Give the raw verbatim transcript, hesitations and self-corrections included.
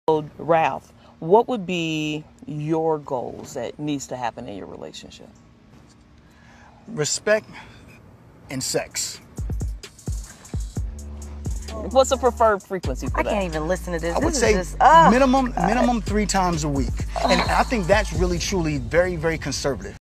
So, Ralph, what would be your goals that needs to happen in your relationship? Respect and sex. What's a preferred frequency for I that? can't even listen to this. I would this say is just, uh, minimum minimum three times a week. And I think that's really truly very, very conservative.